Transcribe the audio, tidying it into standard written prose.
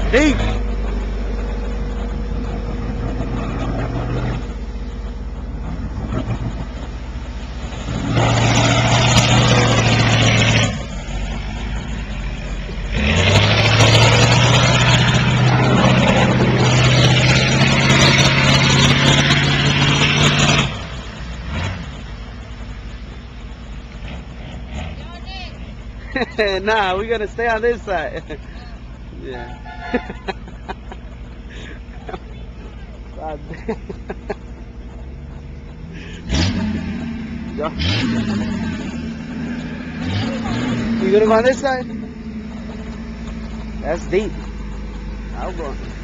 Deep. Nah, we gotta stay on this side. Yeah. God damn. Yo. You gonna go on this side? That's deep. I'll go.